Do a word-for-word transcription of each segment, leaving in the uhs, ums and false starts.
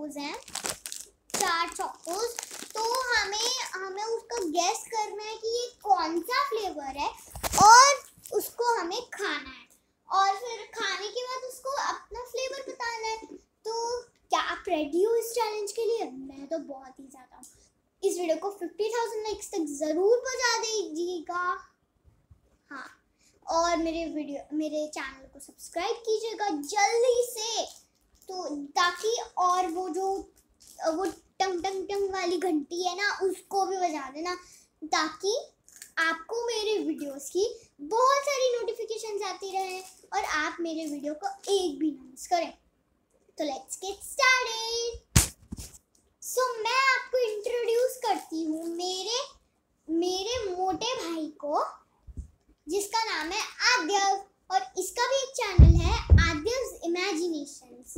Chocos हैं, चार Chocos. तो हमें हमें उसका गेस करना है कि ये कौन सा फ्लेवर है और उसको हमें खाना है, और फिर खाने के बाद उसको अपना फ्लेवर बताना है। तो क्या आप रेडी हो इस चैलेंज के लिए? मैं तो बहुत ही ज़्यादा हूँ। इस वीडियो को फिफ्टी थाउजेंड लाइक्स तक ज़रूर पहुँचा दीजिएगा। हाँ, और मेरे वीडियो मेरे चैनल को सब्सक्राइब कीजिएगा जल्दी से, तो ताकि और वो जो वो टंग टंग टंग वाली घंटी है ना, उसको भी बजा देना, ताकि आपको मेरे वीडियोस की बहुत सारी नोटिफिकेशंस आती रहे और आप मेरे वीडियो को एक भी ना मिस करें। तो लेट्स गेट स्टार्टेड। सो मैं आपको इंट्रोड्यूस करती हूँ मेरे मेरे मोटे भाई को, जिसका नाम है आद्यव, और इसका भी एक चैनल है, आद्यव्स इमेजिनेशंस।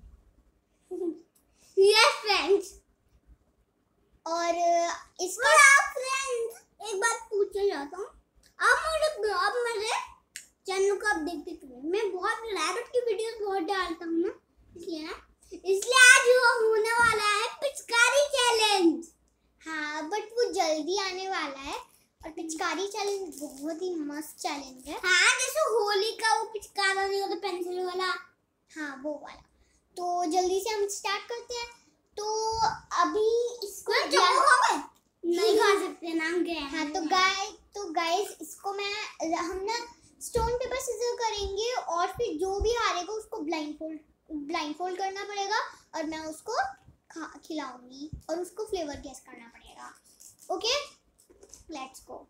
Yes friends. और इसका फ्रेंड्स एक बात पूछना चाहता हूँ, आप मुझे आप मेरे चैनल को आप देखते क्यों? मैं बहुत रैबिट की वीडियोस बहुत डालता हूँ ना, इसलिए ना इसलिए आज वो होने वाला है पिचकारी चैलेंज। हाँ, बट वो जल्दी आने वाला है, और पिचकारी चैलेंज बहुत ही मस्त चैलेंज है। हाँ, जैसे होली का वो पिचकारा नहीं होता पेंसिल वाला, हाँ वो वाला। तो जल्दी से हम स्टार्ट करते हैं। तो अभी इसको नहीं खा सकते ना गए। हाँ, तो गाइस तो गाइस इसको मैं हम ना स्टोन पेपर सीजर करेंगे, और फिर जो भी हारेगा उसको ब्लाइंडफोल्ड ब्लाइंडफोल्ड करना पड़ेगा, और मैं उसको खिलाऊंगी और उसको फ्लेवर गेस करना पड़ेगा। Okay, let's go.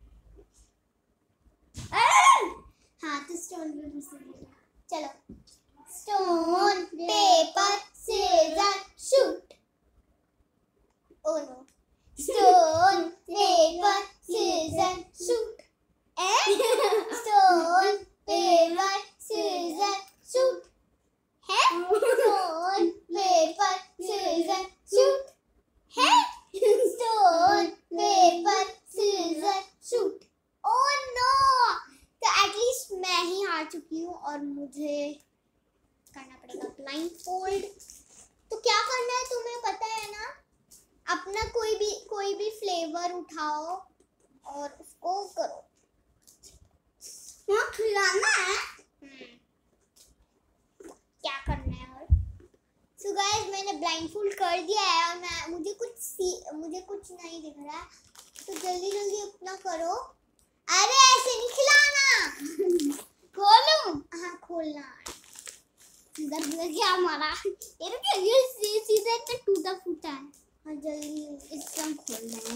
हाँ, तो स्टोन पेपर सीजर, चलो। Stone paper scissor shoot. Oh no. Stone paper scissor shoot. Stone paper scissor shoot है। स्टोन पेपर सीजर शूट है। Stone paper scissor shoot. Oh no, तो at least मैं ही हार चुकी हूँ और मुझे करना पड़ेगा ब्लाइंडफोल्ड। तो क्या करना है तुम्हें पता है ना? अपना कोई भी कोई भी फ्लेवर उठाओ और उसको करो। क्या खिलाना है? क्या करना है? और सो so गाइस, मैंने ब्लाइंडफोल्ड कर दिया है, और मैं मुझे कुछ सी मुझे कुछ नहीं दिख रहा है, तो जल्दी जल्दी अपना करो। अरे ऐसे नहीं खिलाना। खोलूं? हाँ, खोलना। इधर क्या मारा? ये क्या ये सीधे इतना टूटा फूटा है। हाँ, जल्दी एकदम खोलना है।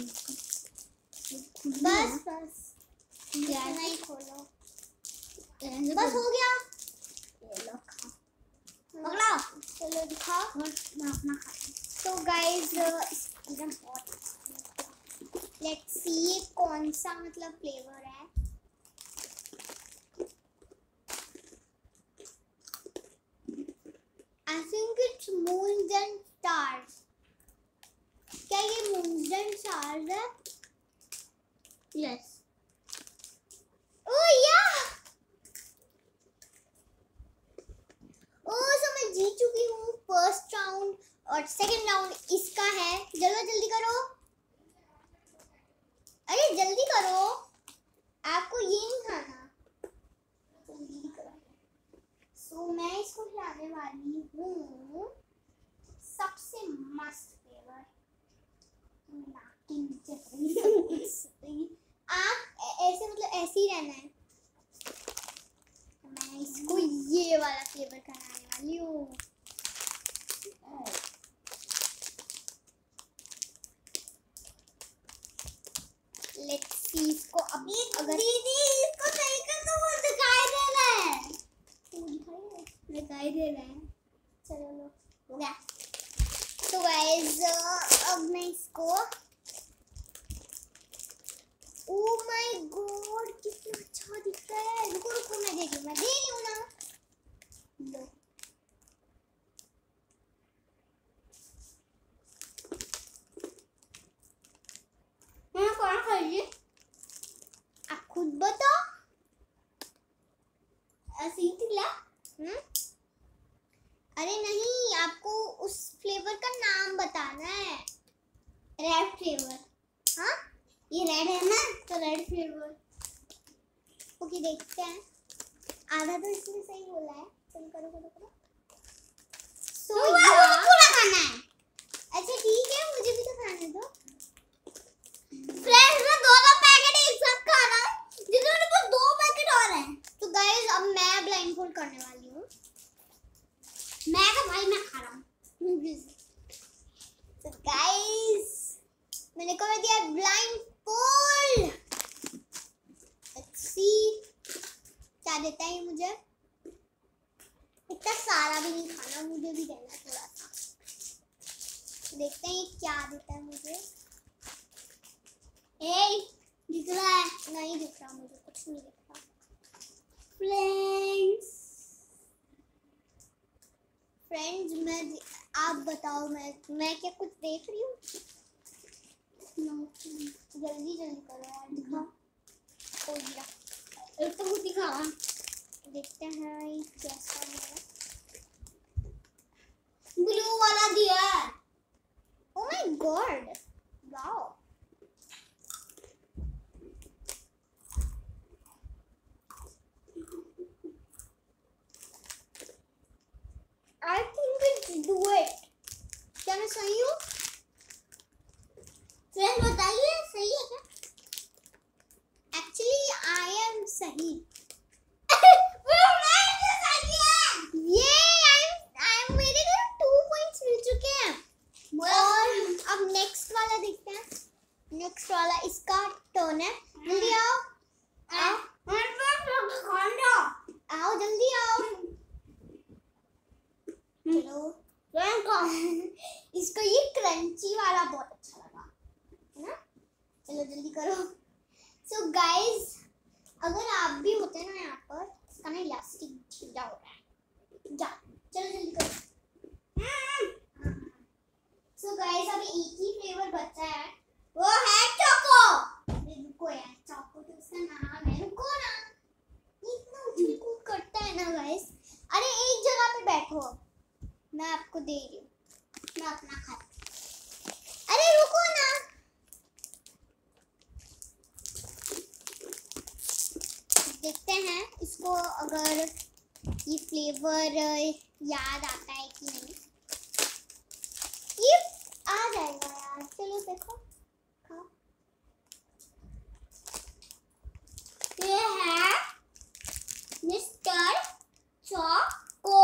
बस बस यार, नहीं खोलो, बस हो गया। ये लो खा, पकड़ो, चलो दिखाओ, मैं अपना खाता हूँ। तो गाइस एकदम बहुत, लेट्स सी ये कौन सा मतलब फ्लेवर है। I think it's moons and stars. क्या ये moons and stars है? Yes. Oh yeah. Oh, so मैं जीत चुकी हूँ फर्स्ट राउंड, और सेकंड राउंड इसका है। जल्दी जल्दी करो, अरे जल्दी करो, आपको ये नहीं खाना, जल्दी करो। सो मैं इसको खिलाने वाली हूँ सबसे मस्त फ्लेवर। आप ऐसे मतलब ऐसे ही रहना है। मैं इसको ये वाला फ्लेवर खिलाने वाली हूँ। लेट्स सी इसको अभी, अगर दीदी इसको सही कर तो वो दिखाई दे रहा है, दिखाई दे रहा है। चलो लो, हो गया। तो गाइस अब मैं इसको, ओह माय गॉड कितना अच्छा दिख रहा है। रुको रुको, मैं दे रही हूँ मैं दे रही हूँ ना, लो। मैं कौन खाइए? आप खुद बताओ। ऐसे ही दिला? हम्म रेड फ्लेवर। ओके देखते हैं, आधा तो इसने सही बोला है। चलो करो करो करो। सो so, यार पूरा खाना है। अच्छा ठीक है, मुझे भी तो खाने दो। फ्रेंड्स मैं दोनों पैकेट एक साथ खा रहा हूँ, जिसमें मेरे पास दो पैकेट और हैं। तो गाइस अब मैं ब्लाइंडफोल्ड करने वाली हूँ। मैं तो भाई मैं खा रहा हूँ। तो गाइस मैंने कर दिया ब्लाइंडफोल्ड। लेट्स सी क्या देता है मुझे। इतना सारा भी नहीं खाना, मुझे भी देना थोड़ा सा। देखते हैं क्या देता है मुझे। ए दिख रहा है? नहीं दिख रहा, मुझे कुछ नहीं दिख रहा। फ्रेंड्स फ्रेंड्स मैं आप बताओ, मैं मैं क्या कुछ देख रही हूँ? जल्दी जल्दी करो यार, दिखा। हो गया, एक तो खुद दिखा। देखते हैं कैसा है। ब्लू वाला दिया है। Oh my god, wow. I think we do it. क्या मैं सही हूँ? फ्रेंड बताइए सही है क्या? Actually I am सही। ये I'm मेरे को two points मिल चुके हैं। और अब next वाला देखते हैं। Next वाला इसका टर्न है। जल्दी आओ आओ आओ जल्दी आओ। चलो इसको ये क्रंची वाला बहुत अच्छा लगा है ना। चलो जल्दी करो। सो so गाइस अगर आप भी होते ना यहाँ पर, इसका ना इलास्टिक ढीला हो रहा है। जा चलो जल्दी करो। सो गाइस अभी एक ही फ्लेवर बचा है, वो है चोको। रुको यार, चोको तो उसका नाम है। रुको ना, इतना उछल कूद करता है ना गाइस। अरे एक जगह पे बैठो, मैं आपको दे रही हूँ, मैं अपना खा। अरे रुको ना, देखते हैं इसको अगर ये फ्लेवर याद आता है कि नहीं। ये आ जाएगा यार, चलो देखो खाओ। ये है mister Choco.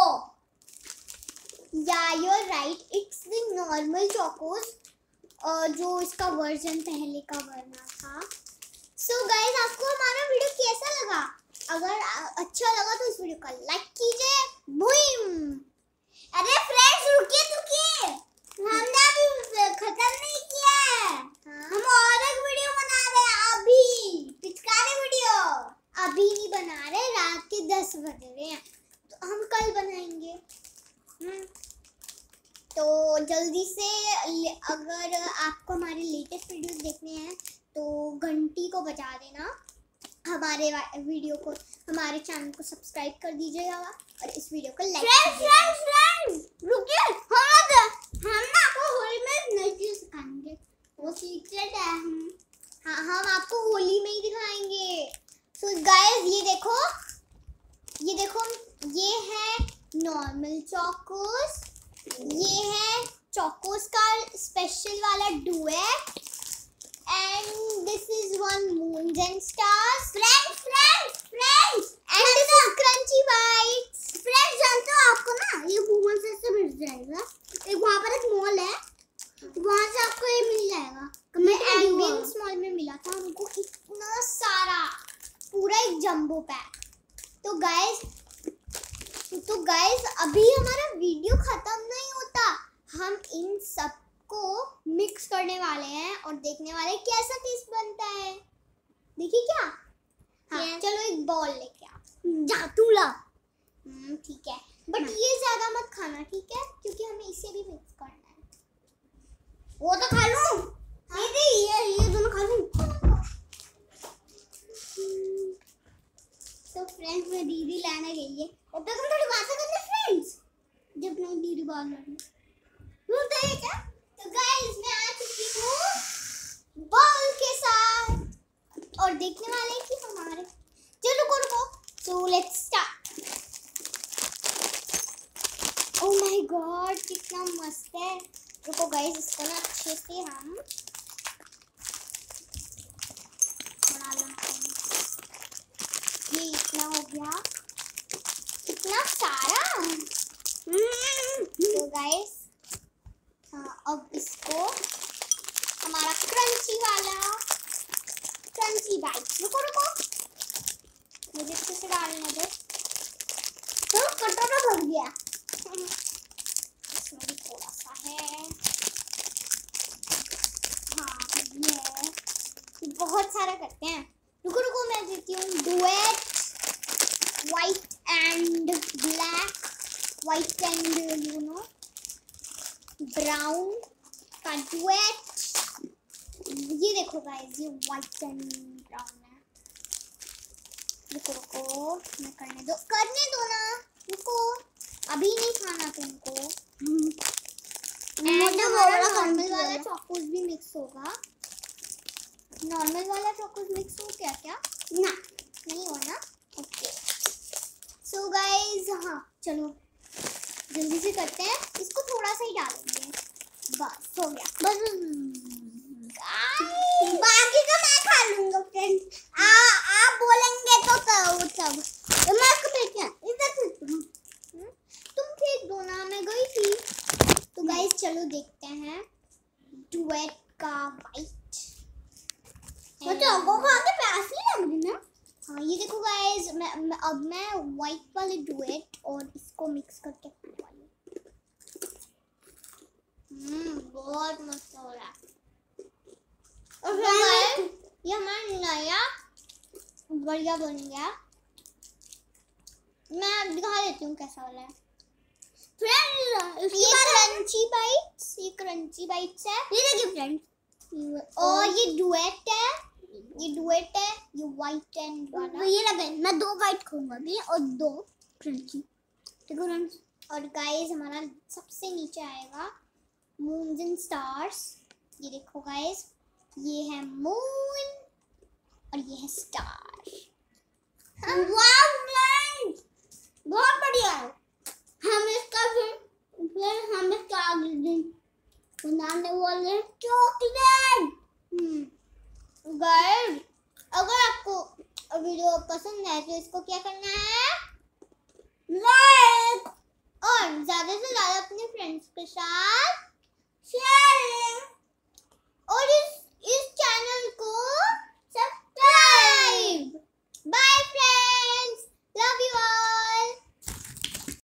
Yeah you are right, it's the normal Chocos, जो इसका वर्जन पहले का बना था। सो so गाइस आपको हमारा वीडियो कैसा लगा? अगर अच्छा लगा तो इस वीडियो को लाइक कीजिए। बूम। अरे फ्रेंड्स रुकिए रुकिए, हमने अभी खत्म नहीं किया है। हाँ? हम और एक वीडियो बना रहे हैं अभी, पिचकारी वीडियो। अभी नहीं बना रहे, रात के दस बज रहे हैं, तो हम कल बनाएंगे। हम्म तो जल्दी से, अगर आपको हमारे लेटेस्ट वीडियोस देखने हैं तो घंटी को बजा देना, हमारे वीडियो को, हमारे चैनल को सब्सक्राइब कर दीजिएगा और इस वीडियो को लाइक कीजिएगा। रुकिए, हम हम ना आपको होली में नई चीज सिखाएंगे, वो सीक्रेट है। हम हाँ हम आपको होली में ही दिखाएंगे। सो गाइस ये देखो, ये देखो, ये है नॉर्मल चोकोस, ये है चोकोस का स्पेशल वाला Duet, and this is one moons and stars. Friends, friends, friends. And this is crunchy bites. Friends जानते हो आपको ना ये वुमन से मिल जाएगा। एक वहाँ पर एक मॉल है, वहाँ से आपको ये मिल जाएगा। मैं एम्बियंस मॉल में मिला था हमको इतना सारा, पूरा एक जंबो पैक। तो गाइस तो गाइस अभी हमारा वीडियो खत्म नहीं होता, हम इन सब को मिक्स करने वाले हैं और देखने वाले कैसा टेस्ट बनता है। देखिए क्या? हाँ चलो एक बॉल लेके आओ, जातूला। हम्म ठीक है, बट ये ज्यादा मत खाना, ठीक है, क्योंकि हमें इसे भी मिक्स करना है। वो तो खा लूं। हाँ? ये ये ये दोनों खा लूं। तो फ्रेंड्स मैं दीदी लाने गई है, तब तक हम थोड़ी बातें कर लें फ्रेंड्स, जब मैं दीदी बाहर लगी। बोलते हैं क्या? तो गाइस मैं आ चुकी हूँ बॉल के साथ, और गाइस इसको ना अच्छे से हम बना लेते हैं। ये इतना हो गया, इतना सारा। तो गाइस हाँ, अब इसको हमारा क्रंची वाला क्रंची बाइट, रुको रुको मुझे अच्छे से डालने दो। तो कटोरा भर गया, इसमें भी थोड़ा सा है। हाँ ये है, बहुत सारा करते हैं। रुको रुको मैं देती हूँ Duet white and black, white and you know brown का डुएट। ये देखो गाइस, ये व्हाइट एंड ब्राउन है। रुको रुको मैं करने दो, करने दो ना, रुको अभी नहीं खाना तुमको। नॉर्मल वाला चॉकोस भी मिक्स होगा। नॉर्मल वाला चॉकोस मिक्स हो क्या? क्या ना नहीं हो ना, ओके। सो गाइस हाँ चलो जल्दी से करते हैं, इसको थोड़ा सा ही डालेंगे, बस हो गया। बस बाकी का मैं खा लूंगा फ्रेंड्स, आ आप बोलेंगे तो करो तब। मैं इसको फेंकिया, इधर फेंक तुम तुम फेंक दो ना, मैं गई थी। तो गाइस चलो देखते हैं डुएट का वाइट। अच्छा वो खा के प्यास नहीं लग रही ना। हाँ ये देखो गाइस, मैं, मैं अब मैं वाइट वाले डुएट और इसको मिक्स करके खाने वाली हूँ। हम्म बहुत मस्त हो रहा है। और गाइस ये हमारा नया बढ़िया बन गया। मैं दिखा देती हूँ कैसा वाला है फ्रेंड्स। ये क्रंची बाइट्स, ये क्रंची बाइट्स है, ये देखिए फ्रेंड्स। और ये डुएट है, ये डुएट है, ये व्हाइट एंड वाला। ये लगे मैं दो व्हाइट खाऊंगा भी और दो क्रंची, देखो फ्रेंड्स। और गाइस हमारा सबसे नीचे आएगा मून्स एंड स्टार्स। ये देखो गाइस, ये है मून और ये है स्टार। वाह फ्रेंड्स बहुत बढ़िया है। हम इसका फिर फिर हम इसका अगले दिन बनाने वाले चॉकलेट। हम्म गाइस अगर आपको वीडियो पसंद है तो इसको क्या करना है, लाइक, और ज्यादा से ज्यादा अपने फ्रेंड्स के साथ